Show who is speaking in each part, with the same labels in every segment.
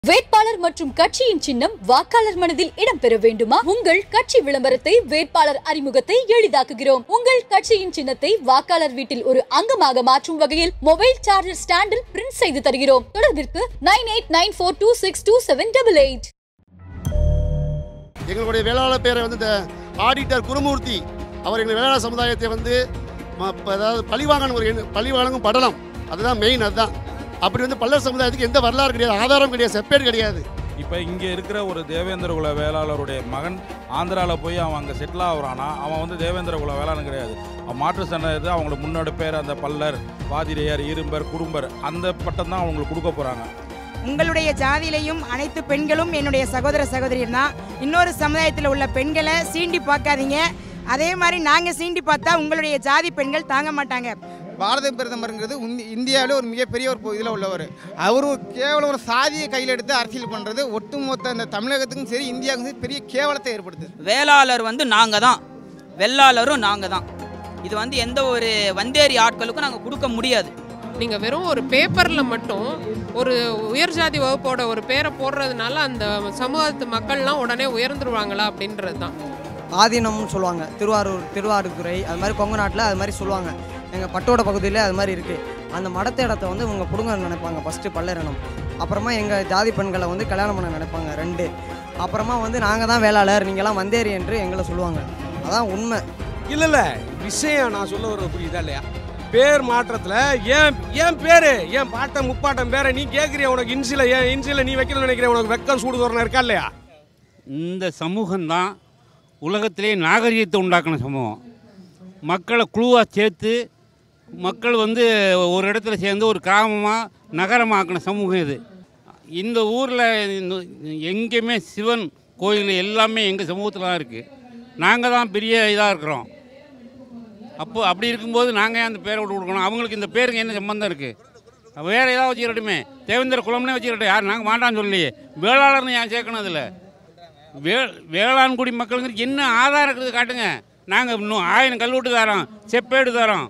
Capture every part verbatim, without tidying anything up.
Speaker 1: வேட்பாளர் மற்றும் கட்சியின் சின்னம் வாக்காளர் மனதில் இடம்பெற வேண்டுமா? உங்கள் கட்சி விளம்பரத்தை, வேட்பாளர் அறிமுகத்தை எளிதாக்குகிறோம். உங்கள் கட்சியின் சின்னத்தை வாக்காளர் வீட்டில் ஒரு அங்கமாக மாற்றும் வகையில் மொபைல் சார்ஜர் ஸ்டாண்டில் பிரிண்ட் செய்து தருகிறோம். தொடர்பிற்கு nine eight nine four two six two seven double eight.
Speaker 2: எங்களுடைய வேளாளர் பேரை வந்து ஆடிட்டர் குருமூர்த்தி அவர் எங்கள் வேளாளர் சமுதாயத்தை வந்து அதாவது பழிவாங்கணும் ஒரு பழி வழங்கும் படலம், அதுதான் மெயின். அதுதான் அப்படி வந்து பல்லர் சமுதாயத்துக்கு எந்த வரலாறு கிடையாது, ஆதாரம் கிடையாது, செப்பேடு கிடையாது.
Speaker 3: இப்போ இங்கே இருக்கிற ஒரு தேவேந்திர குல வேளாளருடைய மகன் ஆந்திராவில் போய் அவன் அங்கே செட்டில் ஆகுறானா, அவன் வந்து தேவேந்திர குல வேளாளன் கிடையாது. அவன் மாற்று சண்டை அவங்களுக்கு முன்னாடி பேர் அந்த பல்லர், பாதிரையர், இரும்பர், குடும்பர் அந்த பட்டம் தான் அவங்களுக்கு கொடுக்க போகிறாங்க.
Speaker 4: உங்களுடைய ஜாதியிலையும் அனைத்து பெண்களும் என்னுடைய சகோதர சகோதரியர் தான். இன்னொரு சமுதாயத்தில் உள்ள பெண்களை சீண்டி பார்க்காதீங்க. அதே மாதிரி நாங்கள் சீண்டி பார்த்தா உங்களுடைய ஜாதி பெண்கள் தாங்க மாட்டாங்க.
Speaker 5: பாரத பிரதமருங்கிறது இந்தியாவில் ஒரு மிகப்பெரிய ஒரு இதில் உள்ளவர். அவரும் கேவலம் ஒரு சாதியை கையில் எடுத்து அரசியல் பண்ணுறது ஒட்டுமொத்த இந்த தமிழகத்துக்கும் சரி இந்தியாவுக்கும் சரி பெரிய கேவலத்தை ஏற்படுத்துது.
Speaker 6: வேளாளர் வந்து நாங்கள் தான், வெள்ளாளரும் நாங்கள் தான். இது வந்து எந்த ஒரு வந்தேரி ஆட்களுக்கும் நாங்கள் கொடுக்க முடியாது.
Speaker 7: நீங்கள் வெறும் ஒரு பேப்பரில் மட்டும் ஒரு உயர் ஜாதி வகுப்போட ஒரு பேரை போடுறதுனால அந்த சமூகத்து மக்கள்லாம் உடனே உயர்ந்துருவாங்களா அப்படின்றது தான்.
Speaker 8: ஆதீனம்னு சொல்லுவாங்க, திருவாரூர் திருவாரூத்துறை அது மாதிரி கொங்கு நாட்டில் அது மாதிரி சொல்லுவாங்க. எங்கள் பட்டோட பகுதியில் அது மாதிரி இருக்குது. அந்த மடத்த இடத்த வந்து இவங்க பிடுங்க நினைப்பாங்க ஃபஸ்ட்டு பல்லரினம். அப்புறமா எங்கள் ஜாதி பெண்களை வந்து கல்யாணம் பண்ண நினைப்பாங்க ரெண்டு. அப்புறமா வந்து நாங்கள் தான் வேளாளர், நீங்களாம் வந்தேரி என்று எங்களை சொல்லுவாங்க. அதான் உண்மை.
Speaker 9: இல்லை இல்லை விஷயம் நான் சொல்ல வர புரியுதா இல்லையா? பேர் மாற்றத்தில் ஏன் ஏன் பேர் ஏன் பாட்டம் முப்பாட்டம் பேரை நீ கேட்குறிய, உனக்கு இன்சில ஏன் இன்சில நீ வைக்கணும்னு நினைக்கிறேன், உனக்கு வெக்கம் சூடு தோரணம் இருக்கா இல்லையா?
Speaker 10: இந்த சமூகம்தான் உலகத்திலே நாகரிகத்தை உண்டாக்கின சமூகம். மக்களை குழுவாக சேர்த்து மக்கள் வந்து ஒரு இடத்துல சேர்ந்து ஒரு கிராமமாக நகரமாக்கின சமூகம் இது. இந்த ஊரில் எங்கேயுமே சிவன் கோயில் எல்லாமே எங்கள் சமூகத்தில் தான் இருக்குது. நாங்கள் தான் பெரிய இதாக இருக்கிறோம். அப்போது அப்படி இருக்கும்போது நாங்கள் ஏன் அந்த பேரை விட்டு கொடுக்கணும்? அவங்களுக்கு இந்த பேருக்கு என்ன சம்பந்தம் இருக்குது? வேறு ஏதாவது வச்சுக்கிட்டுமே, தேவேந்திர குலம்னே வச்சுக்கிட்டோம். யார் நாங்கள் மாட்டான்னு சொல்லலையே. வேளாளர்னு ஏன் சேர்க்கணும்? அதில் வே வேளாண்குடி மக்களுங்கிறது என்ன ஆதாரம் இருக்கிறது காட்டுங்க. நாங்கள் இன்னும் ஆயிரம் கல்வெட்டு தரோம், செப்பேடு தரோம்.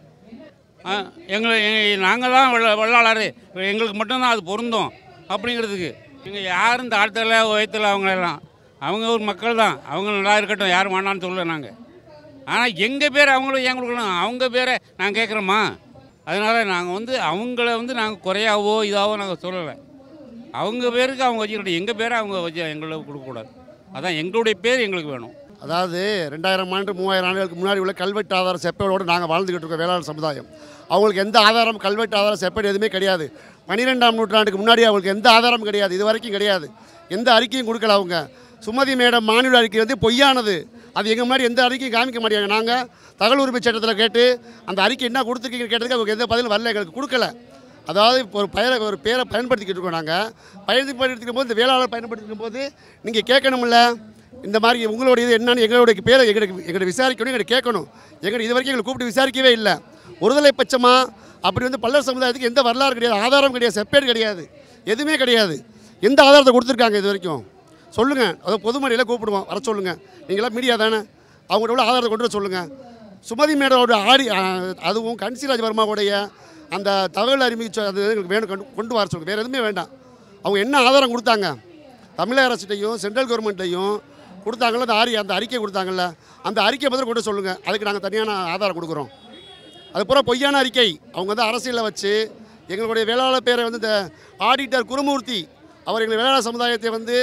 Speaker 10: எங்களை நாங்கள் தான் வெள்ள வெள்ளாளர், எங்களுக்கு மட்டும்தான் அது பொருந்தும் அப்படிங்கிறதுக்கு. இங்கே யாரும் இந்த ஆழ்த்தல வயத்தில் அவங்களெல்லாம் அவங்க ஒரு மக்கள் தான், அவங்க நல்லா இருக்கட்டும், யாரும் வேண்டான்னு சொல்லலை நாங்கள். ஆனால் எங்கள் பேர் அவங்களும் ஏன் கொடுக்கணும்? அவங்க பேரை நாங்கள் கேட்குறோமா? அதனால் நாங்கள் வந்து அவங்கள வந்து நாங்கள் குறையாவோ இதாவோ நாங்கள் சொல்லலை. அவங்க பேருக்கு அவங்க வச்சுக்கிட்டோம், எங்கள் பேரை அவங்க வச்சு எங்களுக்கு கொடுக்கக்கூடாது. அதான் எங்களுடைய பேர் எங்களுக்கு வேணும்.
Speaker 2: அதாவது ரெண்டாயிரம் ஆண்டு மூவாயிரம் ஆண்டுகளுக்கு முன்னாடி உள்ள கல்வெட்டு ஆதார செப்பேடோடு நாங்கள் வாழ்ந்துக்கிட்டு இருக்கோம் வேளாண் சமுதாயம். அவங்களுக்கு எந்த ஆதாரம் கல்வெட்டு ஆதார செப்பேடு எதுவுமே கிடையாது. பன்னிரெண்டாம் நூற்றாண்டுக்கு முன்னாடி அவங்களுக்கு எந்த ஆதாரமும் கிடையாது, இது வரைக்கும் கிடையாது. எந்த அறிக்கையும் கொடுக்கல. அவங்க சுமதி மேடம் மாநில அறிக்கை வந்து பொய்யானது. அது எங்கள் முன்னாடி எந்த அறிக்கையும் காமிக்க மாட்டாங்க. நாங்கள் தகவல் உரிமை சட்டத்தில் கேட்டு அந்த அறிக்கை என்ன கொடுத்துருக்கீங்கன்னு கேட்டதுக்கு அவங்க எந்த பதிலும் வரல, எங்களுக்கு கொடுக்கல. அதாவது ஒரு பெயரை ஒரு பேரை பயன்படுத்திக்கிட்டு இருக்கோம். நாங்கள் பயன்படுத்திக்கும் போது இந்த வேளாளர் பயன்படுத்திக்கும் போது நீங்கள் கேட்கணும்ல, இந்த மாதிரி உங்களுடைய இது என்னன்னு எங்களுடைய பேரை எங்களுக்கு எங்களை விசாரிக்கணும், எங்களுக்கு கேட்கணும். எங்களை இது வரைக்கும் எங்களை கூப்பிட்டு விசாரிக்கவே இல்லை. ஒருதலை பட்சமாக அப்படி வந்து பல்லர் சமுதாயத்துக்கு எந்த வரலாறு கிடையாது, ஆதாரம் கிடையாது, செப்பேடு கிடையாது, எதுவுமே கிடையாது. எந்த ஆதாரத்தை கொடுத்துருக்காங்க இது வரைக்கும் சொல்லுங்கள். அதை பொதுமறையில் கூப்பிடுவோம், வர சொல்லுங்கள். நீங்களாம் மீடியா தானே, அவங்கள்ட்ட உள்ள ஆதாரத்தை கொண்டு வர சொல்லுங்கள். சுமதி மேடோட ஆடி அதுவும் கன்சிராஜ் வர்மாவுடைய அந்த தகவல் அறிவிச்சு அது எங்களுக்கு வேணும், கொண்டு கொண்டு வர சொல்லுங்கள். வேறு எதுவுமே வேண்டாம். அவங்க என்ன ஆதாரம் கொடுத்தாங்க? தமிழக அரசுகிட்டையும் சென்ட்ரல் கவர்மெண்ட்டையும் கொடுத்தாங்கள்ல, அந்த ஆரி அந்த அறிக்கை கொடுத்தாங்கல்ல, அந்த அறிக்கை பதில் கொண்டு சொல்லுங்கள். அதுக்கு நாங்கள் தனியான ஆதாரம் கொடுக்குறோம். அது பூரா பொய்யான அறிக்கை. அவங்க வந்து அரசியலில் வச்சு எங்களுடைய வேளாளர் பேரை வந்து இந்த ஆடிட்டர் குருமூர்த்தி அவர் எங்கள் வேளாளர் சமுதாயத்தை வந்து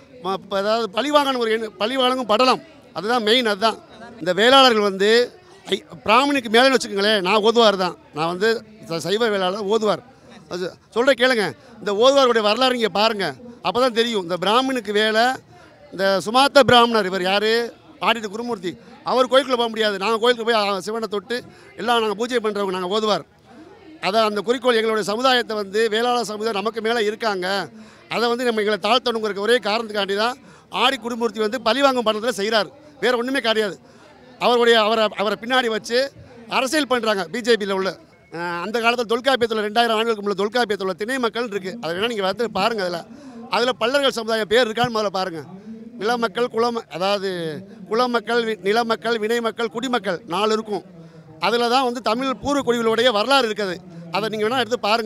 Speaker 2: அதாவது பழிவாங்கணும் ஒரு பழி வழங்கும் படலம், அதுதான் மெயின். அதுதான் இந்த வேளாளர்கள் வந்து ஐ பிராமணிக்கு மேலே வச்சுக்கோங்களேன். நான் ஓதுவார் தான், நான் வந்து சைவ வேளாளர் ஓதுவார். அது சொல்கிற கேளுங்க. இந்த ஓதுவாருடைய வரலாறு இங்கே பாருங்கள், அப்போ தான் தெரியும். இந்த பிராமணுக்கு வேலை இந்த சுமாத்த பிராமணர் இவர் யார்? ஆடிட்டு குருமூர்த்தி. அவர் கோயிலுக்குள்ளே போக முடியாது. நாங்கள் கோயிலுக்கு போய் சிவனை தொட்டு எல்லாம் நாங்கள் பூஜை பண்ணுறவங்க, நாங்கள் ஓதுவார். அதை அந்த குறிக்கோள் எங்களுடைய சமுதாயத்தை வந்து வேளாளர் சமுதாயம் நமக்கு மேலே இருக்காங்க, அதை வந்து நம்ம எங்களை தாழ்த்தணுங்கிற ஒரே காரணத்துக்காண்டி தான் ஆடி குருமூர்த்தி வந்து பழிவாங்கும் படத்தில் செய்கிறார். வேறு ஒன்றுமே கிடையாது. அவருடைய அவரை அவரை பின்னாடி வச்சு அரசியல் பண்ணுறாங்க பிஜேபியில் உள்ள. அந்த காலத்தில் தொல்காப்பியத்தில் ரெண்டாயிரம் ஆண்டுகளுக்கு முள்ள தொல்காப்பியத்தில் உள்ள திணை மக்கள் இருக்குது. அதை வேணால் நீங்கள் வந்து பாருங்கள். அதில் அதில் பல்லர்கள் சமுதாயம் பேர் இருக்கான்னு முதல்ல பாருங்கள். நிலமக்கள், குளம அதாவது குலமக்கள், நிலமக்கள், வினை மக்கள், குடிமக்கள் நாலு இருக்கும். அதில் தான் வந்து தமிழ் பூர்வ குடிகளுடைய வரலாறு இருக்குது. அதை நீங்கள் வேணால் எடுத்து பாருங்கள்.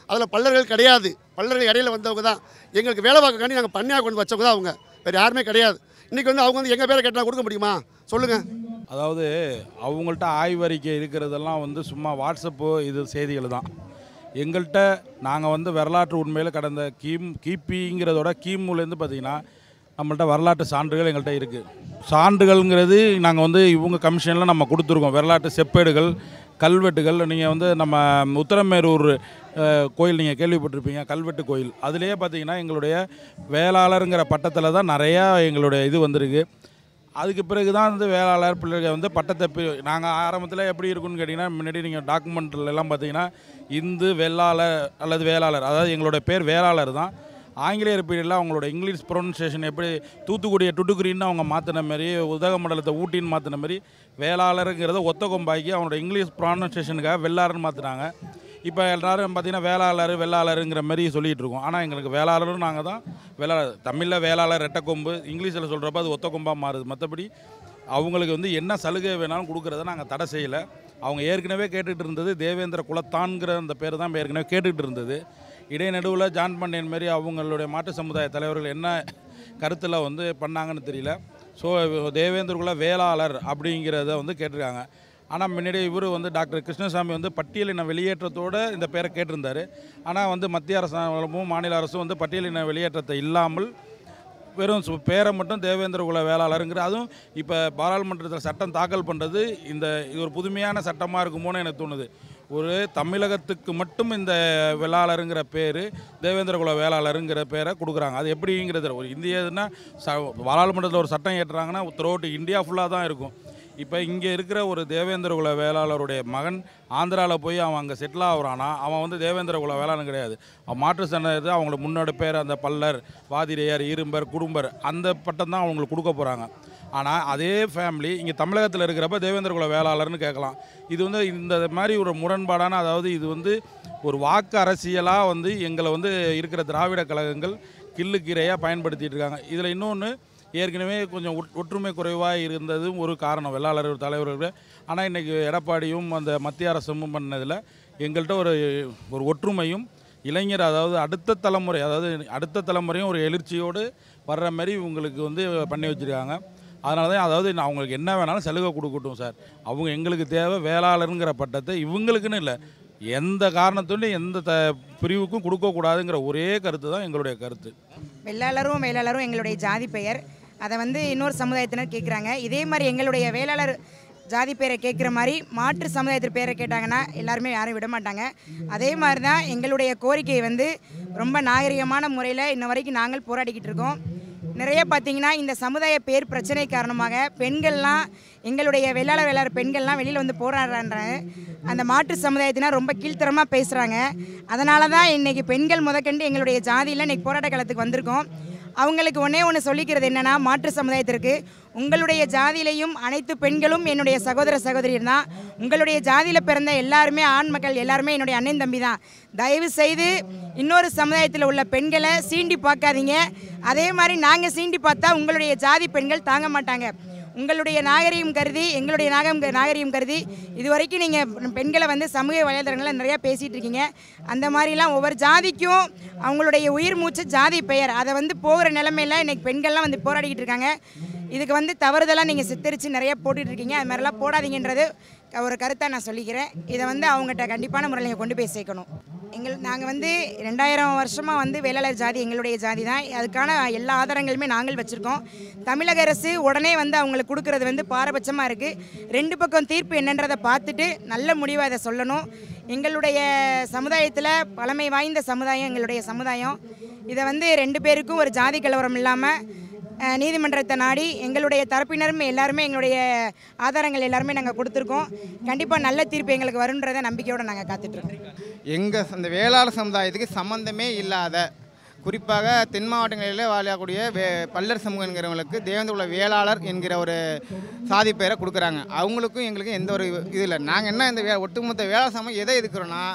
Speaker 2: அதில் பல்லர்கள் கிடையாது. பல்லர்கள் இடையில வந்தவங்க தான். எங்களுக்கு வேலை பார்க்கக்காண்டி நாங்கள் பண்ணையாக கொண்டு வச்சவங்க தான் அவங்க, வேறு யாருமே கிடையாது. இன்றைக்கி வந்து அவங்க வந்து எங்கள் பேரை கேட்டால் கொடுக்க முடியுமா சொல்லுங்கள்?
Speaker 3: அதாவது அவங்கள்ட்ட ஆய்வறிக்கை இருக்கிறதெல்லாம் வந்து சும்மா வாட்ஸ்அப்பு இது செய்திகள் தான். எங்கள்கிட்ட நாங்கள் வந்து வரலாற்று உண்மையில் கடந்த கீம் கிபிங்கிறதோட கிமுலேருந்து பார்த்திங்கன்னா நம்மள்ட்ட வரலாற்று சான்றுகள் எங்கள்கிட்ட இருக்குது. சான்றுகள்ங்கிறது நாங்கள் வந்து இவங்க கமிஷனில் நம்ம கொடுத்துருக்கோம். வரலாற்று செப்பேடுகள், கல்வெட்டுகள். நீங்கள் வந்து நம்ம உத்தரமேரூர் கோயில் நீங்கள் கேள்விப்பட்டிருப்பீங்க, கல்வெட்டு கோயில். அதுலேயே பார்த்திங்கன்னா எங்களுடைய வேளாளருங்கிற பட்டத்தில் தான் நிறையா எங்களுடைய இது வந்திருக்கு. அதுக்கு பிறகு தான் வந்து வேளாளர் பிள்ளைகள் வந்து பட்டத்தை நாங்கள் ஆரம்பத்தில் எப்படி இருக்குன்னு கேட்டிங்கன்னா, முன்னாடி நீங்கள் டாக்குமெண்ட்லாம் பார்த்தீங்கன்னா இந்து வேளாளர் அல்லது வேளாளர், அதாவது எங்களுடைய பேர் வேளாளர் தான். ஆங்கிலேயர் பீரியடில் அவங்களோட இங்கிலீஷ் ப்ரொனன்சியேஷன் எப்படி தூத்துக்குடியை டுட்டுக்குரின்னு அவங்க மாற்றின மாதிரி, உதகமண்டலத்தை ஊட்டின்னு மாற்றின மாதிரி வேளாளருங்கிறத ஒத்த கொம்பாக்கி அவங்களோட இங்கிலீஷ் ப்ரொனன்சியேஷனுக்காக வெள்ளாளர்னு மாற்றினாங்க. இப்போ எல்லோரும் பார்த்திங்கன்னா வேளாளர் வெள்ளாளருங்கிற மாதிரி சொல்லிகிட்டு இருக்கோம். ஆனால் எங்களுக்கு வேளாளரும் நாங்கள் தான். வேளாளர் தமிழில் வேளாளர் ரெட்டைக்கொம்பு, இங்கிலீஷில் சொல்கிறப்ப அது ஒத்த கொம்பாக மாறுது. மற்றபடி அவங்களுக்கு வந்து என்ன சலுகை வேணாலும் கொடுக்குறத நாங்கள் தடை செய்யலை. அவங்க ஏற்கனவே கேட்டுகிட்டு இருந்தது தேவேந்திர குலத்தான்கிற அந்த பேர் தான் ஏற்கனவே கேட்டுக்கிட்டு இருந்தது. இடைநடுவில் ஜான் பாண்டியன் மாரி அவங்களுடைய மாற்று சமுதாய தலைவர்கள் என்ன கருத்தில் வந்து பண்ணாங்கன்னு தெரியல. ஸோ தேவேந்திர குல வேளாளர் அப்படிங்கிறத வந்து கேட்டிருக்காங்க. ஆனால் முன்னாடி இவர் வந்து டாக்டர் கிருஷ்ணசாமி வந்து பட்டியலின வெளியேற்றத்தோடு இந்த பேரை கேட்டிருந்தார். ஆனால் வந்து மத்திய அரசாங்கமும் மாநில அரசும் வந்து பட்டியலின வெளியேற்றத்தை இல்லாமல் வெறும் பேரை மட்டும் தேவேந்திர குல வேளாளருங்கிற, அதுவும் இப்போ பாராளுமன்றத்தில் சட்டம் தாக்கல் பண்ணுறது இந்த இது ஒரு புதுமையான சட்டமாக இருக்குமோன்னு எனக்கு தோணுது. ஒரு தமிழகத்துக்கு மட்டும் இந்த வேளாளருங்கிற பேர் தேவேந்திர குல வேளாளருங்கிற பேரை கொடுக்குறாங்க. அது எப்படிங்கிறது ஒரு இந்தியன்னா ச பாராளுமன்றத்தில் ஒரு சட்டம் ஏற்றுறாங்கன்னா த்ரூஅவுட் இந்தியா ஃபுல்லாக தான் இருக்கும். இப்போ இங்கே இருக்கிற ஒரு தேவேந்திர குல வேளாளருடைய மகன் ஆந்திராவில் போய் அவன் அங்கே செட்டில் ஆகுறானா, அவன் வந்து தேவேந்திர குல வேளாளன் கிடையாது. அவன் மாற்று சன்னது அவங்களோட முன்னோட பேர் அந்த பல்லர், வாதிரையர், இரும்பர், குடும்பர் அந்த பட்டம் தான் அவங்களுக்கு கொடுக்க போகிறாங்க. ஆனால் அதே ஃபேமிலி இங்கே தமிழகத்தில் இருக்கிறப்ப தேவேந்திர குல வேளாளர்னு கேட்கலாம். இது வந்து இந்த மாதிரி ஒரு முரண்பாடான, அதாவது இது வந்து ஒரு வாக்கு அரசியலாக வந்து எங்களை வந்து இருக்கிற திராவிட கழகங்கள் கில்லுக்கீரையாக பயன்படுத்திகிட்டு இருக்காங்க. இதில் இன்னொன்று, ஏற்கனவே கொஞ்சம் ஒற்றுமை குறைவாக இருந்ததும் ஒரு காரணம் வெள்ளாளர் தலைவர்கள். ஆனால் இன்றைக்கி எடப்பாடியும் அந்த மத்திய அரசும் பண்ணதில் எங்கள்கிட்ட ஒரு ஒரு ஒற்றுமையும் இளைஞர், அதாவது அடுத்த தலைமுறை, அதாவது அடுத்த தலைமுறையும் ஒரு எழுச்சியோடு வர்ற மாதிரி இவங்களுக்கு வந்து பண்ணி வச்சுருக்காங்க. அதனால தான், அதாவது அவங்களுக்கு என்ன வேணாலும் சலுகை கொடுக்கட்டும் சார், அவங்க எங்களுக்கு தேவை வேளாளருங்கிற பட்டத்தை இவங்களுக்குன்னு இல்லை, எந்த காரணத்தோடையும் எந்த த பிரிவுக்கும் கொடுக்கக்கூடாதுங்கிற ஒரே கருத்து தான் எங்களுடைய கருத்து.
Speaker 4: வெள்ளாளரும் வேளாளரும் எங்களுடைய ஜாதி பெயர், அதை வந்து இன்னொரு சமுதாயத்தினர் கேட்குறாங்க. இதே மாதிரி எங்களுடைய வேளாளர் ஜாதி பேரை கேட்குற மாதிரி மாற்று சமுதாயத்தின் பேரை கேட்டாங்கன்னா எல்லாருமே யாரும் விட மாட்டாங்க. அதே மாதிரி தான் எங்களுடைய கோரிக்கையை வந்து ரொம்ப நாகரிகமான முறையில் இன்ன வரைக்கும் நாங்கள் போராடிக்கிட்டு இருக்கோம். நிறைய பார்த்திங்கன்னா இந்த சமுதாய பேர் பிரச்சனை காரணமாக பெண்கள்லாம், எங்களுடைய வெள்ளாளர் வேளாளர் பெண்கள்லாம் வெளியில் வந்து போராடுறாங்க. அந்த மாற்று சமுதாயத்தினர் ரொம்ப கீழ்த்தரமாக பேசுகிறாங்க. அதனால தான் இன்றைக்கி பெண்கள் முதற்கண்டு எங்களுடைய ஜாதியில் இன்றைக்கி போராட்ட காலத்துக்கு வந்திருக்கோம். அவங்களுக்கு ஒன்றே ஒன்று சொல்லிக்கிறது என்னென்னா, மாற்று சமுதாயத்திற்கு உங்களுடைய ஜாதியிலையும் அனைத்து பெண்களும் என்னுடைய சகோதர சகோதரியர் தான். உங்களுடைய ஜாதியில் பிறந்த எல்லாருமே ஆண் மக்கள் எல்லாருமே என்னுடைய அண்ணன் தம்பி தான். தயவு செய்து இன்னொரு சமுதாயத்தில் உள்ள பெண்களை சீண்டி பார்க்காதீங்க. அதே மாதிரி நாங்கள் சீண்டி பார்த்தா உங்களுடைய ஜாதி பெண்கள் தாங்க மாட்டாங்க. உங்களுடைய நாகரிகம் கருதி, எங்களுடைய நாகம் நாகரிகம் கருதி இது வரைக்கும் நீங்கள் பெண்களை வந்து சமூக வலைதளங்களில் நிறையா பேசிகிட்டு இருக்கீங்க. அந்த மாதிரிலாம் ஒவ்வொரு ஜாதிக்கும் அவங்களுடைய உயிர் மூச்சு ஜாதி பெயர், அதை வந்து போகிற நிலைமையில் இன்றைக்கி பெண்கள்லாம் வந்து போராடிக்கிட்டு இருக்காங்க. இதுக்கு வந்து தவறுதலாக நீங்கள் சித்தரித்து நிறையா போட்டுட்ருக்கீங்க. அது மாதிரிலாம் போடாதீங்கன்றது ஒரு கருத்தாக நான் சொல்லிக்கிறேன். இதை வந்து அவங்ககிட்ட கண்டிப்பான முறையில் நீங்கள் கொண்டு போய் சேர்க்கணும். எங்கள் நாங்கள் வந்து ரெண்டாயிரம் வருஷமாக வந்து வேளாளர் ஜாதி எங்களுடைய ஜாதி தான். அதுக்கான எல்லா ஆதாரங்களுமே நாங்கள் வச்சுருக்கோம். தமிழக அரசு உடனே வந்து அவங்களுக்கு கொடுக்குறது வந்து பாரபட்சமாக இருக்குது. ரெண்டு பக்கம் தீர்ப்பு என்னன்றதை பார்த்துட்டு நல்ல முடிவாக அதை சொல்லணும். எங்களுடைய சமுதாயத்தில் பழமை வாய்ந்த சமுதாயம் எங்களுடைய சமுதாயம். இதை வந்து ரெண்டு பேருக்கும் ஒரு ஜாதி கலவரம் இல்லாமல் நீதிமன்றத்தை நாடி எங்களுடைய தரப்பினரும் எல்லாருமே எங்களுடைய ஆதாரங்கள் எல்லாருமே நாங்கள் கொடுத்துருக்கோம். கண்டிப்பாக நல்ல தீர்ப்பு எங்களுக்கு வரும்ன்றதை நம்பிக்கையோடு நாங்கள் காத்துட்ருக்கோம்.
Speaker 5: எங்கள் அந்த வேளாளர் சமுதாயத்துக்கு சம்மந்தமே இல்லாத, குறிப்பாக தென் மாவட்டங்களில் வாழக்கூடிய வே பல்லர் சமூகங்கிறவங்களுக்கு தேவேந்திர குல வேளாளர் என்கிற ஒரு சாதி பெயரை கொடுக்குறாங்க. அவங்களுக்கும் எங்களுக்கும் எந்த ஒரு இது இல்லை. நாங்கள் என்ன இந்த வே ஒட்டுமொத்த வேளாளர் சமூகம் எதை எதுக்குறோன்னா,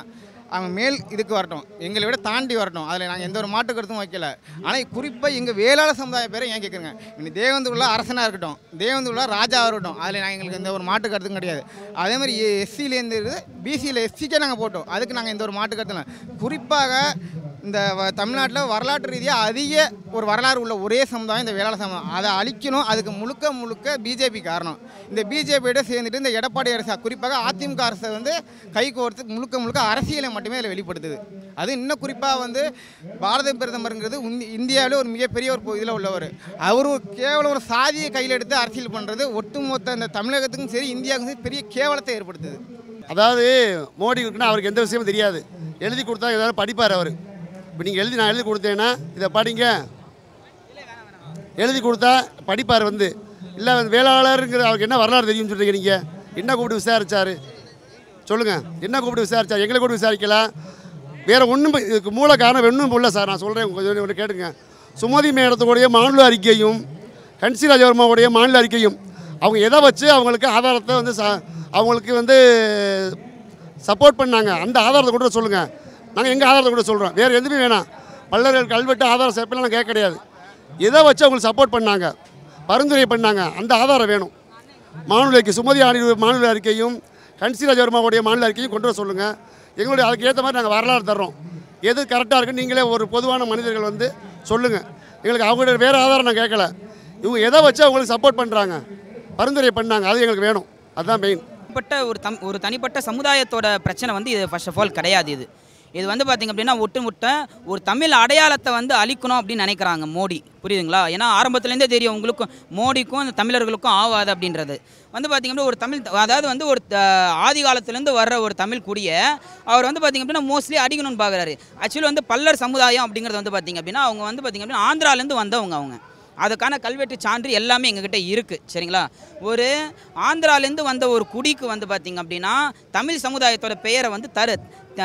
Speaker 5: அவங்க மேல் இதுக்கு வரட்டும், எங்களை விட தாண்டி வரட்டும். அதில் நாங்கள் எந்த ஒரு மாற்று கருத்தும் வைக்கல. ஆனால் குறிப்பாக எங்கள் வேளாளர் சமுதாய பேரை ஏன் கேட்குறேங்க? இன்னைக்கு தேவேந்திர அரசனாக இருக்கட்டும், தேவேந்திர ராஜாவாக இருக்கட்டும், அதில் நாங்கள் எங்களுக்கு எந்த ஒரு மாற்று கருத்தும் கிடையாது. அதே மாதிரி எஸ்சியிலேருந்து பிசியில் எஸ்சிக்கே நாங்கள் போட்டோம், அதுக்கு நாங்கள் எந்த ஒரு மாற்று கருத்தும் இல்லை. குறிப்பாக இந்த தமிழ்நாட்டில் வரலாற்று ரீதியாக அதிக ஒரு வரலாறு உள்ள ஒரே சமுதாயம் இந்த வேளாளர் சமுதாயம். அதை அழிக்கணும். அதுக்கு முழுக்க முழுக்க பிஜேபி காரணம். இந்த பிஜேபியோட சேர்ந்துட்டு இந்த எடப்பாடி அரசு, குறிப்பாக அதிமுக அரசை வந்து கை கோர்த்து முழுக்க முழுக்க அரசியலை மட்டுமே அதில் வெளிப்படுத்துது. அது இன்னும் குறிப்பாக வந்து பாரத பிரதமருங்கிறது இந்தியாவிலே ஒரு மிகப்பெரிய ஒரு இதில் உள்ளவர். அவர் கேவலம் ஒரு சாதியை கையில் எடுத்து அரசியல் பண்ணுறது ஒட்டுமொத்த இந்த தமிழகத்துக்கும் சரி இந்தியாவுக்கும் சரி பெரிய கேவலத்தை ஏற்படுத்துது.
Speaker 2: அதாவது மோடி இருக்குன்னா அவருக்கு எந்த விஷயமும் தெரியாது. எழுதி கொடுத்தா ஏதாவது படிப்பார் அவர். இப்போ நீங்கள் எழுதி நான் எழுதி கொடுத்தேன்னா இதை படிங்க எழுதி கொடுத்தா படிப்பார் வந்து. இல்லை வேளாளருங்கிற அவருக்கு என்ன வரலாறு தெரியும்னு சொல்கிறீங்க. நீங்கள் என்ன கூப்பிட்டு விசாரித்தார் சொல்லுங்கள்? என்ன கூப்பிட்டு விசாரித்தார்? எங்களை கூப்பிட்டு விசாரிக்கலாம். வேறு ஒன்றும் இதுக்கு மூல காரணம் ஒன்றும் இல்லை சார். நான் சொல்கிறேன், கொஞ்சம் ஒன்று கேட்டுங்க. சுமதி மேடத்துடைய மாநில அறிக்கையும் கன்சி ராஜவர்மாவுடைய மாநில அறிக்கையும் அவங்க எதை வச்சு அவங்களுக்கு ஆதாரத்தை வந்து ச அவங்களுக்கு வந்து சப்போர்ட் பண்ணாங்க, அந்த ஆதாரத்தை கூட சொல்லுங்கள். நாங்கள் எங்கள் ஆதாரத்தை கூட சொல்கிறோம். வேறு எதுவுமே வேணாம். பல்லர்கள் கல்வெட்டு ஆதாரம் சேர்ப்பெல்லாம் கேட்க கிடையாது. எதை வச்சு அவங்களுக்கு சப்போர்ட் பண்ணாங்க, பரிந்துரை பண்ணாங்க, அந்த ஆதாரம் வேணும். மாநில அறிக்கை, சுமதி ஆணி மாநில அறிக்கையும் கன்சி ராஜவர்மாவுடைய மாநில அறிக்கையும் கொண்டு வர சொல்லுங்கள். எங்களுடைய அதுக்கு ஏற்ற மாதிரி நாங்கள் வரலாறு தர்றோம். எது கரெக்டாக இருக்குன்னு நீங்களே ஒரு பொதுவான மனிதர்கள் வந்து சொல்லுங்கள். எங்களுக்கு அவங்களுடைய வேறு ஆதாரம் நான் கேட்கல. இவங்க எதை வச்சு அவங்களுக்கு சப்போர்ட் பண்ணுறாங்க, பரிந்துரை பண்ணாங்க, அது எங்களுக்கு வேணும். அதுதான் மெயின்.
Speaker 6: தனிப்பட்ட ஒரு தம் ஒரு தனிப்பட்ட சமுதாயத்தோட பிரச்சனை வந்து இது ஃபர்ஸ்ட் ஆஃப் ஆல் கிடையாது. இது இது வந்து பார்த்திங்க அப்படின்னா ஒட்டுமொத்த ஒரு தமிழ் அடையாளத்தை வந்து அழிக்கணும் அப்படின்னு நினைக்கிறாங்க மோடி. புரியுதுங்களா? ஏன்னா ஆரம்பத்துலேருந்தே தெரியும் உங்களுக்கும் மோடிக்கும் அந்த தமிழர்களுக்கும் ஆகாது அப்படின்றது. வந்து பார்த்திங்க அப்படின்னா ஒரு தமிழ், அதாவது வந்து ஒரு ஆதி காலத்துலேருந்து வர்ற ஒரு தமிழ் குடிய அவர் வந்து பார்த்திங்க அப்படின்னா மோஸ்ட்லி அடிக்கணும்னு பார்க்குறாரு. ஆக்சுவலி வந்து பல்லர் சமுதாயம் அப்படிங்கிறது வந்து பார்த்திங்க அப்படின்னா அவங்க வந்து பார்த்திங்க அப்படின்னா ஆந்திராலேருந்து வந்தவங்க. அவங்க அதுக்கான கல்வெட்டு சான்று எல்லாமே எங்ககிட்ட இருக்குது. சரிங்களா? ஒரு ஆந்திராலேருந்து வந்த ஒரு குடிக்கு வந்து பார்த்திங்க அப்படின்னா தமிழ் சமுதாயத்தோட பெயரை வந்து தரு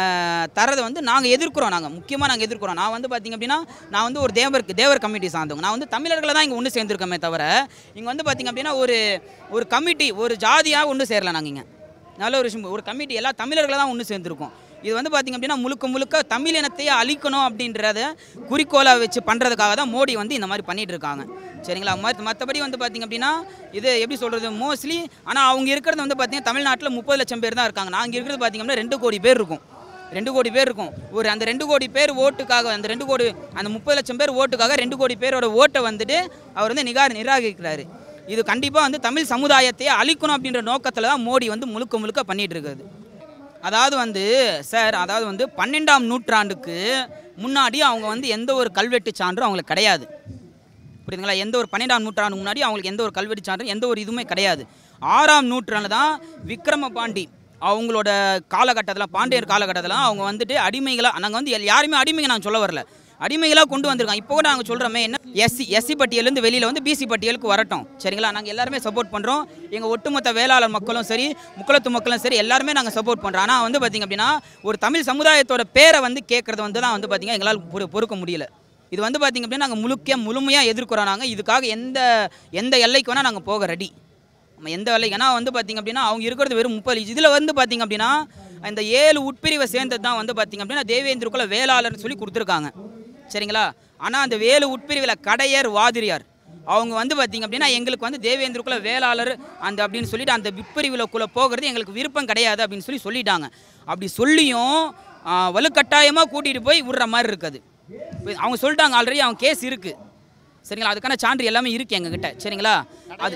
Speaker 6: தரதை வந்து நாங்கள் எதிர்க்கிறோம். நாங்கள் முக்கியமாக நாங்கள் எதிர்க்கிறோம். நான் வந்து பார்த்திங்க அப்படின்னா நான் வந்து ஒரு தேவர் தேவர் கமிட்டி சார்ந்தவங்க. நான் வந்து தமிழர்களை தான் இங்கே ஒன்று சேர்ந்துருக்கோமே தவிர இங்கே வந்து பார்த்திங்க அப்படின்னா ஒரு ஒரு கமிட்டி ஒரு ஜாதியாக ஒன்று சேரலை. நாங்கள் இங்கே நல்ல ஒரு விஷயம், ஒரு கமிட்டி எல்லா தமிழர்களை தான் ஒன்று சேர்ந்துருக்கோம். இது வந்து பார்த்திங்க அப்படின்னா முழுக்க முழுக்க தமிழ் இனத்தையே அழிக்கணும் அப்படின்றத குறிக்கோளாக வச்சு பண்ணுறதுக்காக தான் மோடி வந்து இந்த மாதிரி பண்ணிகிட்டு இருக்காங்க. சரிங்களா? மற்ற மற்றபடி வந்து பார்த்திங்க அப்படின்னா இது எப்படி சொல்கிறது மோஸ்ட்லி, ஆனால் அவங்க இருக்கிறது வந்து பார்த்திங்கன்னா தமிழ்நாட்டில் முப்பது லட்சம் பேர் தான் இருக்காங்க. நாங்கள் இருக்கிறது பார்த்திங்க அப்படின்னா ரெண்டு கோடி பேர் இருக்கும். ரெண்டு கோடி பேர் இருக்கும். ஒரு அந்த ரெண்டு கோடி பேர் ஓட்டுக்காக அந்த ரெண்டு கோடி அந்த முப்பது லட்சம் பேர் ஓட்டுக்காக ரெண்டு கோடி பேரோட ஓட்டை வந்துட்டு அவர் வந்து நிகா நிராகரிக்கிறாரு. இது கண்டிப்பாக வந்து தமிழ் சமுதாயத்தையே அழிக்கணும் அப்படின்ற நோக்கத்தில் தான் மோடி வந்து முழுக்க முழுக்க பண்ணிகிட்டு இருக்குது. அதாவது வந்து சார், அதாவது வந்து பன்னெண்டாம் நூற்றாண்டுக்கு முன்னாடி அவங்க வந்து எந்த ஒரு கல்வெட்டு சான்றும் அவங்களுக்கு கிடையாது. புரியுதுங்களா? எந்த ஒரு பன்னெண்டாம் நூற்றாண்டு முன்னாடி அவங்களுக்கு எந்த ஒரு கல்வெட்டு சான்றும் எந்த ஒரு இதுவுமே கிடையாது. ஆறாம் நூற்றாண்டு தான் விக்ரம பாண்டி அவங்களோட காலகட்டத்தில், பாண்டியர் காலகட்டத்தில் அவங்க வந்துட்டு அடிமைகளாக, நாங்கள் வந்து யாருமே அடிமைங்க நாங்கள் சொல்ல வரல, அடிமைகளாக கொண்டு வந்திருக்காங்க. இப்போ கூட நாங்கள் சொல்கிறோமே என்ன, எஸ்சி எஸ்சி பட்டியலேருந்து வெளியில் வந்து பிசி பட்டியலுக்கு வரட்டும். சரிங்களா? நாங்கள் எல்லாருமே சப்போர்ட் பண்ணுறோம். எங்கள் ஒட்டுமொத்த வேளாளர் மக்களும் சரி, முக்குளத்து மக்களும் சரி, எல்லாருமே நாங்கள் சப்போர்ட் பண்ணுறோம். ஆனால் வந்து பார்த்திங்க அப்படின்னா ஒரு தமிழ் சமுதாயத்தோட பேரை வந்து கேட்குறது வந்து தான் வந்து பார்த்திங்க எங்களால் பொறு பொறுக்க முடியல. இது வந்து பார்த்திங்க அப்படின்னா நாங்கள் முழுக்க முழுமையாக எதிர்க்கிறோம். நாங்கள் இதுக்காக எந்த எந்த எல்லைக்கு வேணால் நாங்கள் போக ரெடி. நம்ம எந்த எல்லைக்கு, ஏன்னா வந்து பார்த்திங்க அப்படின்னா அவங்க இருக்கிறது வெறும் முப்பது. இதில் வந்து பார்த்திங்க அப்படின்னா இந்த ஏழு உட்பிரிவை சேர்ந்தது தான் வந்து பார்த்திங்க அப்படின்னா தேவேந்திரகுல வேளாளர்னு சொல்லி கொடுத்துருக்காங்க. சரிங்களா? ஆனால் அந்த வேலு உட்பிரிவில் கடையர் வாதிரியார் அவங்க வந்து பார்த்திங்க அப்படின்னா எங்களுக்கு வந்து தேவேந்திரகுல வேளாளர் அந்த அப்படின்னு சொல்லிட்டு அந்த உட்பிரிவுக்குள்ளே போகிறது எங்களுக்கு விருப்பம் கிடையாது அப்படின்னு சொல்லி சொல்லிட்டாங்க. அப்படி சொல்லியும் வலுக்கட்டாயமாக கூட்டிகிட்டு போய் விடுற மாதிரி இருக்குது. அவங்க சொல்லிட்டாங்க, ஆல்ரெடி அவங்க கேஸ் இருக்குது. சரிங்களா? அதுக்கான சான்று எல்லாமே இருக்குது எங்ககிட்ட. சரிங்களா? அது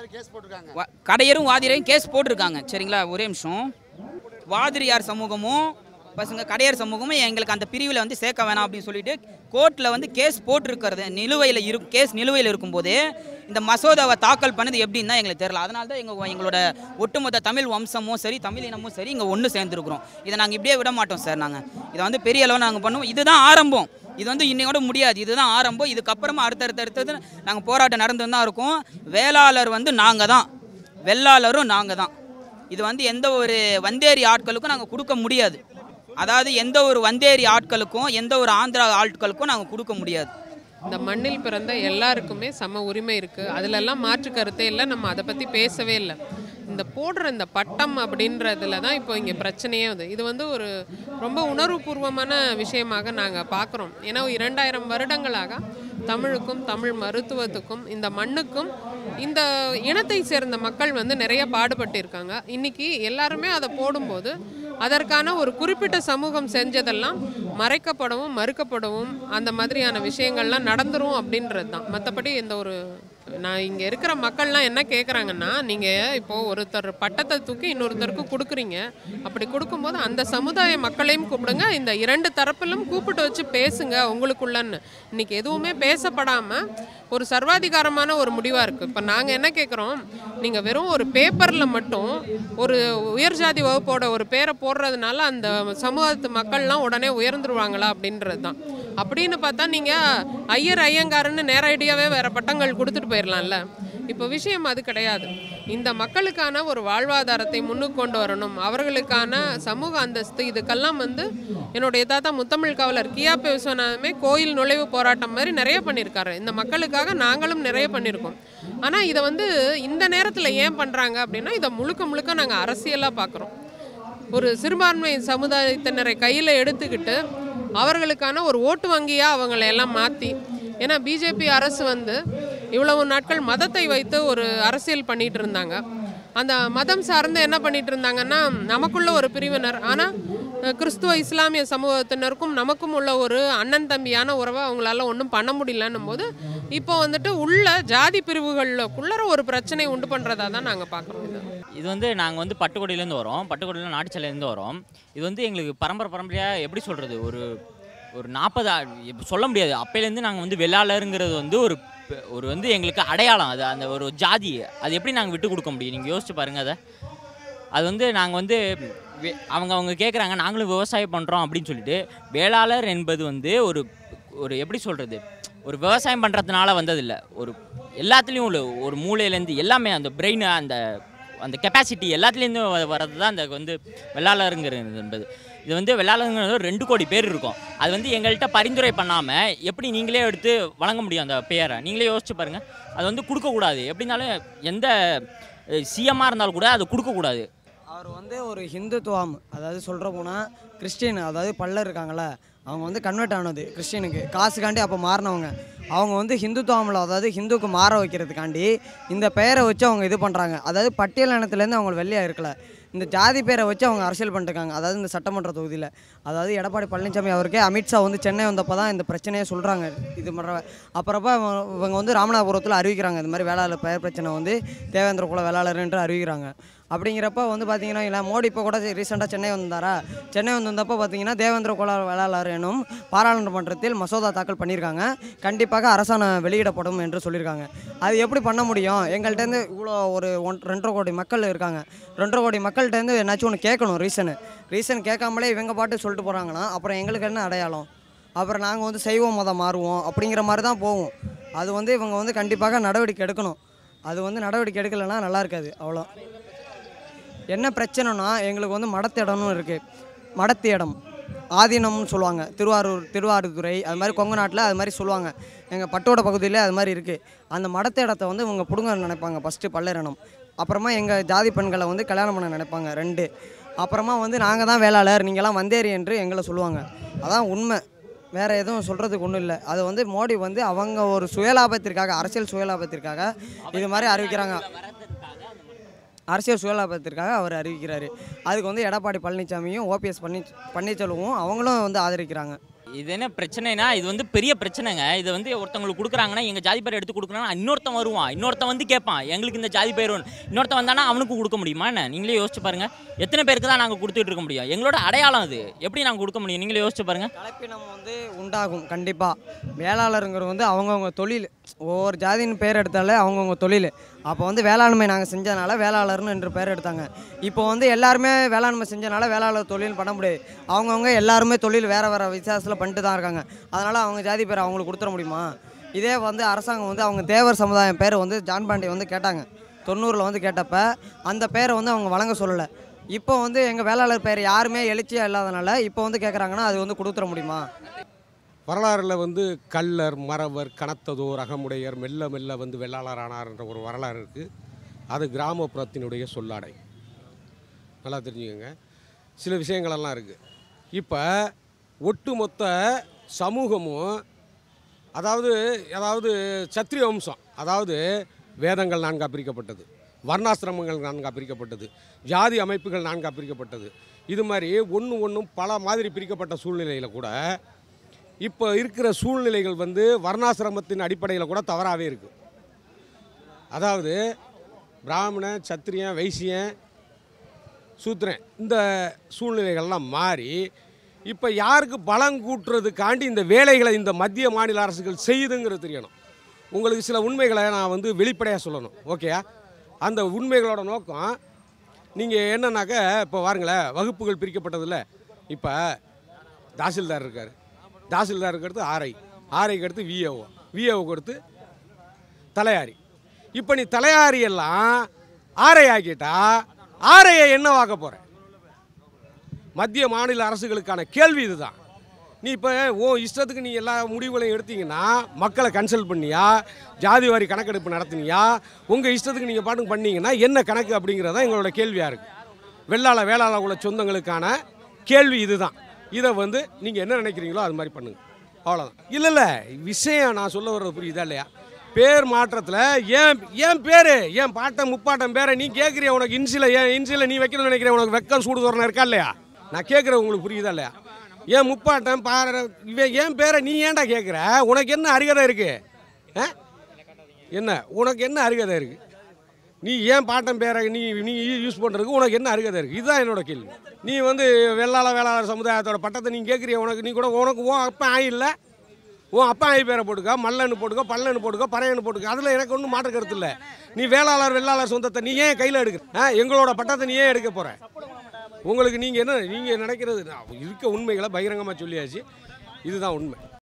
Speaker 6: கடையரும் வாதிரையும் கேஸ் போட்டிருக்காங்க. சரிங்களா? ஒரே நிமிஷம். வாதிரியார் சமூகமும் பசங்க கடையர் சமூகமும் எங்களுக்கு அந்த பிரிவில் வந்து சேர்க்க வேணாம் அப்படின்னு சொல்லிட்டு கோர்ட்டில் வந்து கேஸ் போட்டிருக்கிறது நிலுவையில் இரு கேஸ் நிலுவையில் இருக்கும்போது இந்த மசோதாவை தாக்கல் பண்ணது எப்படின்னு தான் எங்களுக்கு தெரியல. அதனால தான் எங்கள் எங்களோட ஒட்டுமொத்த தமிழ் வம்சமும் சரி, தமிழ் இனமும் சரி இங்கே ஒன்று சேர்ந்துருக்குறோம். இதை நாங்கள் இப்படியே விட மாட்டோம் சார். நாங்கள் இதை வந்து பெரிய அளவு நாங்கள் பண்ணுவோம். இதுதான் ஆரம்பம். இது வந்து இன்னையோட முடியாது. இதுதான் ஆரம்பம். இதுக்கப்புறமா அடுத்தடுத்த அடுத்தது நாங்கள் போராட்டம் நடந்து தான் இருக்கோம். வேளாளர் வந்து நாங்கள் தான், வெள்ளாளரும் நாங்கள் தான். இது வந்து எந்த ஒரு வந்தேரி ஆட்களுக்கும் நாங்கள் கொடுக்க முடியாது. அதாவது எந்த ஒரு வந்தேரி ஆட்களுக்கும் எந்த ஒரு ஆந்திரா ஆட்களுக்கும் நாங்கள் கொடுக்க முடியாது.
Speaker 7: இந்த மண்ணில் பிறந்த எல்லாருக்குமே சம உரிமை இருக்குது. அதிலெல்லாம் மாற்று கருத்தே இல்லை. நம்ம அதை பற்றி பேசவே இல்லை. இந்த போடுற இந்த பட்டம் அப்படின்றதுல தான் இப்போ இங்கே பிரச்சனையே வந்து இது வந்து ஒரு ரொம்ப உணர்வுபூர்வமான விஷயமாக நாங்கள் பார்க்குறோம். ஏன்னா இரண்டாயிரம் வருடங்களாக தமிழுக்கும் தமிழ் மருத்துவத்துக்கும் இந்த மண்ணுக்கும் இந்த இனத்தை சேர்ந்த மக்கள் வந்து நிறைய பாடுபட்டிருக்காங்க. இன்னைக்கு எல்லாருமே அதை போடும்போது அதற்கான ஒரு குறிப்பிட்ட சமூகம் செஞ்சதெல்லாம் மறைக்கப்படவும் மறுக்கப்படவும் அந்த மாதிரியான விஷயங்கள்லாம் நடந்துரும் அப்படின்றது தான். மற்றபடி இந்த ஒரு நான் இங்கே இருக்கிற மக்கள்லாம் என்ன கேட்குறாங்கன்னா, நீங்கள் இப்போது ஒருத்தர் பட்டத்தை தூக்கி இன்னொருத்தருக்கு கொடுக்குறீங்க, அப்படி கொடுக்கும்போது அந்த சமுதாய மக்களையும் கூப்பிடுங்க, இந்த இரண்டு தரப்பிலும் கூப்பிட்டு வச்சு பேசுங்க உங்களுக்குள்ளன்னு. இன்றைக்கி எதுவுமே பேசப்படாமல் ஒரு சர்வாதிகாரமான ஒரு முடிவாக இருக்குது. இப்போ நாங்கள் என்ன கேட்குறோம், நீங்கள் வெறும் ஒரு பேப்பரில் மட்டும் ஒரு உயர்ஜாதி வகுப்போட ஒரு பேரை போடுறதுனால அந்த சமூகத்து மக்கள்லாம் உடனே உயர்ந்துருவாங்களா அப்படின்றது தான். அப்படின்னு பார்த்தா நீங்கள் ஐயர் ஐயங்காரன்னு நேரடியாகவே வேறு பட்டங்கள் கொடுத்துட்டு போயிடலாம்ல. இப்போ விஷயம் அது கிடையாது. இந்த மக்களுக்கான ஒரு வாழ்வாதாரத்தை முன்னுக்கு கொண்டு வரணும், அவர்களுக்கான சமூக அந்தஸ்து, இதுக்கெல்லாம் வந்து என்னுடைய தாத்தா முத்தமிழ் காவலர் கியாபி விஸ்வநாதமே கோயில் நுழைவு போராட்டம் மாதிரி நிறைய பண்ணியிருக்காரு. இந்த மக்களுக்காக நாங்களும் நிறைய பண்ணியிருக்கோம். ஆனால் இதை வந்து இந்த நேரத்தில் ஏன் பண்ணுறாங்க அப்படின்னா, இதை முழுக்க முழுக்க நாங்கள் அரசியலாக பார்க்குறோம். ஒரு சிறுபான்மை சமுதாயத்தினரை கையில் எடுத்துக்கிட்டு அவர்களுக்கான ஒரு ஓட்டு வங்கியாக அவங்களை எல்லாம் மாற்றி, ஏன்னா பிஜேபி அரசு வந்து இவ்வளவு நாட்கள் மதத்தை வைத்து ஒரு அரசியல் பண்ணிகிட்டு இருந்தாங்க. அந்த மதம் சார்ந்து என்ன பண்ணிட்டு இருந்தாங்கன்னா, நமக்குள்ள ஒரு பிரிவினர், ஆனால் கிறிஸ்துவ இஸ்லாமிய சமூகத்தினருக்கும் நமக்கும் உள்ள ஒரு அண்ணன் தம்பியான உறவை அவங்களால ஒன்றும் பண்ண முடியலன்னும் போது இப்போ வந்துட்டு உள்ள ஜாதி பிரிவுகளுக்குள்ளற ஒரு பிரச்சனை உண்டு பண்ணுறதா தான் நாங்கள் பார்க்குறோம். இது
Speaker 11: இது வந்து நாங்கள் வந்து பட்டுக்கோட்டையிலேருந்து வரோம், பட்டுக்கோட்டையில் நாட்டுச்சலையிலேருந்து வரோம். இது வந்து எங்களுக்கு பரம்பரை பரம்பரையாக எப்படி சொல்கிறது, ஒரு ஒரு நாற்பது சொல்ல முடியாது, அப்போலேருந்து நாங்கள் வந்து வெள்ளாளருங்கிறது வந்து ஒரு ஒரு வந்து எங்களுக்கு அடையாளம். அது அந்த ஒரு ஜாதி, அது எப்படி நாங்கள் விட்டு கொடுக்க முடியும்? நீங்கள் யோசிச்சு பாருங்கள். அதை அது வந்து நாங்கள் வந்து அவங்க அவங்க கேட்குறாங்க, நாங்களும் விவசாயம் பண்ணுறோம் அப்படின்னு சொல்லிட்டு. வேளாளர் என்பது வந்து ஒரு ஒரு எப்படி சொல்கிறது, ஒரு விவசாயம் பண்ணுறதுனால வந்ததில்லை, ஒரு எல்லாத்துலேயும் உள்ள ஒரு மூளையிலேருந்து எல்லாமே அந்த பிரெயின், அந்த அந்த கெப்பாசிட்டி எல்லாத்துலேருந்து வர்றது தான் அந்த வந்து வெள்ளாளருங்கிறது என்பது. இது வந்து வெள்ளாளருங்கிறது ரெண்டு கோடி பேர் இருக்கும். அது வந்து எங்கள்கிட்ட பரிந்துரை பண்ணாமல் எப்படி நீங்களே எடுத்து வழங்க முடியும் அந்த பேரை? நீங்களே யோசிச்சு பாருங்கள். அது வந்து கொடுக்கக்கூடாது. எப்படினாலும் எந்த சிஎம்மாக இருந்தாலும் கூட அது கொடுக்கக்கூடாது.
Speaker 8: அவர் வந்து ஒரு ஹிந்துத்துவம், அதாவது சொல்கிற போனால் கிறிஸ்டின், அதாவது பல்லர் இருக்காங்களே, அவங்க வந்து கன்வெர்ட் ஆனது கிறிஸ்டினுக்கு காசுக்காண்டி அப்போ மாறினவங்க. அவங்க வந்து ஹிந்துத்துவமில், அதாவது ஹிந்துக்கு மாற வைக்கிறதுக்காண்டி இந்த பெயரை வச்சு அவங்க இது பண்ணுறாங்க. அதாவது பட்டியல் இனத்துலேருந்து அவங்க வெளியாக இருக்கல, இந்த ஜாதி பேரை வச்சு அவங்க அரசியல் பண்ணிருக்காங்க. அதாவது இந்த சட்டமன்ற தொகுதியில், அதாவது எடப்பாடி பழனிசாமி அவருக்கே அமித்ஷா வந்து சென்னை வந்தப்போ தான் இந்த பிரச்சனையை சொல்கிறாங்க. இது பண்ணுற அப்புறப்ப இவங்க வந்து ராமநாதபுரத்தில் அறிவிக்கிறாங்க, இந்த மாதிரி வேளாளர் பெயர் பிரச்சனை வந்து தேவேந்திர குல வேளாளர் என்று அறிவிக்கிறாங்க. அப்படிங்கிறப்ப வந்து பார்த்தீங்கன்னா, இல்லை மோடி இப்போ கூட ரீசெண்டாக சென்னை வந்தாரா, சென்னை வந்தப்போ பார்த்தீங்கன்னா தேவேந்திர குல வேளாளர் எனும் பாராளுமன்றத்தில் மசோதா தாக்கல் பண்ணியிருக்காங்க, கண்டிப்பாக அரசாணை வெளியிடப்படும் என்று சொல்லியிருக்காங்க. அது எப்படி பண்ண முடியும்? எங்கள்கிட்டருந்து இவ்வளோ ஒரு ஒன் ரெண்டரை கோடி மக்கள் இருக்காங்க, ரெண்டரை கோடி மக்கள்கிட்டருந்து என்னாச்சும் ஒன்று கேட்கணும். ரீசனு ரீசன் கேட்காமலே இவங்க பாட்டு சொல்லிட்டு போகிறாங்கன்னா அப்புறம் எங்களுக்கு என்ன அடையாளம்? அப்புறம் நாங்கள் வந்து சைவ மதம் மாறுவோம் அப்படிங்கிற மாதிரி தான் போவோம். அது வந்து இவங்க வந்து கண்டிப்பாக நடவடிக்கை எடுக்கணும். அது வந்து நடவடிக்கை எடுக்கலைன்னா நல்லா இருக்காது. அவ்வளோ என்ன பிரச்சனைனா, எங்களுக்கு வந்து மடத்து இடம்னு இருக்குது, மடத்து இடம் ஆதீனம்னு சொல்லுவாங்க, திருவாரூர் திருவாரூர்துறை அது மாதிரி கொங்கு நாட்டில் அது மாதிரி சொல்லுவாங்க. எங்கள் பட்டோட பகுதியில் அது மாதிரி இருக்குது. அந்த மடத்து இடத்த வந்து இவங்க பிடுங்க நினைப்பாங்க ஃபஸ்ட்டு பல்லரினம். அப்புறமா எங்கள் ஜாதி பெண்களை வந்து கல்யாணம் பண்ண நினைப்பாங்க ரெண்டு. அப்புறமா வந்து நாங்கள் தான் வேளாளர், நீங்களாம் வந்தேரி என்று எங்களை சொல்லுவாங்க. அதான் உண்மை, வேறு எதுவும் சொல்கிறதுக்கு ஒன்றும் இல்லை. அது வந்து மோடி வந்து அவங்க ஒரு சுயலாபத்திற்காக, அரசியல் சுயலாபத்திற்காக இது மாதிரி அறிவிக்கிறாங்க. அரசியல் சுயலாபத்திற்காக அவர் அறிவிக்கிறாரு. அதுக்கு வந்து எடப்பாடி பழனிசாமியும் ஓபிஎஸ் பன்னீ பன்னீர்செல்வமும் அவங்களும் வந்து ஆதரிக்கிறாங்க.
Speaker 11: இது என்ன பிரச்சனைனா, இது வந்து பெரிய பிரச்சனைங்க. இது வந்து ஒருத்தவங்களுக்கு கொடுக்குறாங்கன்னா, எங்கள் ஜாதி பேர் எடுத்து கொடுக்குறாங்கன்னா இன்னொருத்தன் வருவான், இன்னொருத்தன் வந்து கேட்பான் எங்களுக்கு இந்த ஜாதி பேர் வேணும். இன்னொருத்தன் வந்தானா அவனுக்கு கொடுக்க முடியுமா என்ன? நீங்களே யோசிச்சு பாருங்கள். எத்தனை பேருக்கு தான் நாங்கள் கொடுத்துட்டு இருக்க முடியும்? எங்களோட அடையாளம் அது, எப்படி நாங்கள் கொடுக்க முடியும்? நீங்களே யோசிச்சு பாருங்கள்.
Speaker 8: கலப்பினம் வந்து உண்டாகும் கண்டிப்பாக. வேளாளருங்கிறது வந்து அவங்கவுங்க தொழில், ஒவ்வொரு ஜாதியின் பேர் எடுத்தாலே அவங்கவுங்க தொழில். அப்போ வந்து வேளாண்மை நாங்கள் செஞ்சதுனால வேளாளர்னு என்று பேர் எடுத்தாங்க. இப்போ வந்து எல்லாருமே வேளாண்மை செஞ்சனால வேளாளர் தொழில் பண்ண முடியாது. அவங்கவுங்க எல்லாருமே தொழில் வேறு வேறு வித்தியாசத்தில் பண்ணிட்டு தான் இருக்காங்க. அதனால் அவங்க ஜாதி பேர் அவங்களுக்கு கொடுத்துட முடியுமா? இதே வந்து அரசாங்கம் வந்து அவங்க தேவர் சமுதாயம் பேர் வந்து ஜான் பாண்டிய வந்து கேட்டாங்க தொண்ணூறில் வந்து கேட்டப்ப, அந்த பேரை வந்து அவங்க வழங்க சொல்லலை. இப்போ வந்து எங்கள் வேளாளர் பேர் யாருமே எழுச்சியாக இல்லாதனால இப்போ வந்து கேட்குறாங்கன்னா அது வந்து கொடுத்துட முடியுமா?
Speaker 9: வரலாறில் வந்து கள்ளர், மறவர், கனத்ததோர், அகமுடையர், மெல்ல மெல்ல வந்து வெள்ளாளர் ஆனார் என்ற ஒரு வரலாறு இருக்குது. அது கிராமப்புறத்தினுடைய சொல்லாடை. நல்லா தெரிஞ்சுக்கோங்க. சில விஷயங்களெல்லாம் இருக்குது. இப்போ ஒட்டுமொத்த சமூகமும் அதாவது அதாவது சத்திரிய வம்சம், அதாவது வேதங்கள் நான்காக பிரிக்கப்பட்டது, வர்ணாசிரமங்கள் நான்காக பிரிக்கப்பட்டது, ஜாதி அமைப்புகள் நான்காக பிரிக்கப்பட்டது. இது மாதிரி ஒன்று ஒன்றும் பல மாதிரி பிரிக்கப்பட்ட சூழ்நிலையில் கூட இப்போ இருக்கிற சூழ்நிலைகள் வந்து வர்ணாசிரமத்தின் அடிப்படையில் கூட தவறாகவே இருக்குது. அதாவது பிராமணன், சத்திரியன், வைசியன், சூத்திரன் இந்த சூழ்நிலைகள்லாம் மாறி இப்போ யாருக்கு பலம் கூட்டுறதுக்காண்டி இந்த வேலைகளை இந்த மத்திய மாநில அரசுகள் செய்யுதுங்கிறது தெரியணும். உங்களுக்கு சில உண்மைகளை நான் வந்து வெளிப்படையாக சொல்லணும். ஓகேயா? அந்த உண்மைகளோட நோக்கம் நீங்கள் என்னன்னாக்க, இப்போ பாருங்களேன், வகுப்புகள் பிரிக்கப்பட்டதில்ல. இப்போ தாசில்தார் இருக்கார், தாசில்தாருக்கு அடுத்து ஆர்ஐ, ஆர்ஐக்கு அடுத்து விஏஓ, விஏஓக்கு அடுத்து தலையாரி. இப்போ நீ தலையாரி எல்லாம் ஆர்ஐ ஆக்கிட்டா ஆர்ஐயை என்ன வாக்க போகிற? மத்திய மாநில அரசுகளுக்கான கேள்வி இதுதான். நீ இப்போ ஓ இஷ்டத்துக்கு நீ எல்லா முடிவுகளையும் எடுத்தீங்கன்னா மக்களை கன்சல்ட் பண்ணியா, ஜாதி வாரி கணக்கெடுப்பு நடத்தினியா, உங்கள் இஷ்டத்துக்கு நீங்கள் பாட்டுக்கு பண்ணீங்கன்னா என்ன கணக்கு அப்படிங்கிறதான் எங்களோட கேள்வியாக இருக்குது. வெள்ளாள வேளாள உள்ள சொந்தங்களுக்கான கேள்வி இதுதான். இதை வந்து நீங்கள் என்ன நினைக்கிறீங்களோ அது மாதிரி பண்ணுங்க, அவ்வளோதான். இல்லை இல்லை விஷயம் நான் சொல்ல வர்றது புரியுதா இல்லையா? பேர் மாற்றத்தில் ஏன் ஏன் பேர் ஏன் பாட்டம் முப்பாட்டம் பேரை நீ கேட்குறிய, உனக்கு இன்சில ஏன் இன்சில நீ வைக்கணும்னு நினைக்கிறேன், உனக்கு வெக்கம் சூடு தோரணை இருக்கா இல்லையா? நான் கேட்குறேன், உங்களுக்கு புரியுதா இல்லையா? ஏன் முப்பாட்டம் பாரு இவன் ஏன் பேரை நீ ஏன்டா கேட்குற? உனக்கு என்ன அருகதை இருக்குது? ஆ என்ன உனக்கு என்ன அருகதை இருக்குது? நீ ஏன் பாட்டம் பேரை நீ நீ யூஸ் பண்ணுறதுக்கு உனக்கு என்ன அருகதை இருக்குது? இதுதான் என்னோட கேள்வி. நீ வந்து வெள்ளாள வேளாளர் சமுதாயத்தோட பட்டத்தை நீ கேட்குறிய, உனக்கு நீ கூட உனக்கு ஓ அப்பா ஆயில்லை, உன் அப்பா ஆயி பேரை போட்டுக்கா, மல்லன்னு போட்டுக்கோ, பல்லன்னு போட்டுக்கோ, பறையன்னு போட்டுக்கோ, அதில் எனக்கு ஒன்றும் மாற்று கருத்து இல்லை. நீ வேளாளர் வெள்ளாளர் சொந்தத்தை நீ ஏன் கையில் எடுக்க? ஆ எங்களோட பட்டத்தை நீ ஏன் எடுக்க போகிற? உங்களுக்கு நீங்கள் என்ன நீங்கள் நினைக்கிறது? இருக்க உண்மைகளை பகிரங்கமாக சொல்லியாச்சு. இதுதான் உண்மை.